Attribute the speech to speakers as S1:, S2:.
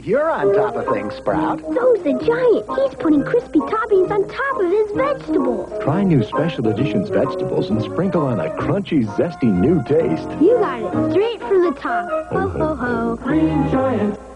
S1: you're on top of things, Sprout.
S2: So's the giant. He's putting crispy toppings on top of his vegetables.
S3: Try new Special Editions vegetables and sprinkle on a crunchy, zesty new taste.
S2: You got it straight from the top. Ho, ho, ho.
S4: Green Giant.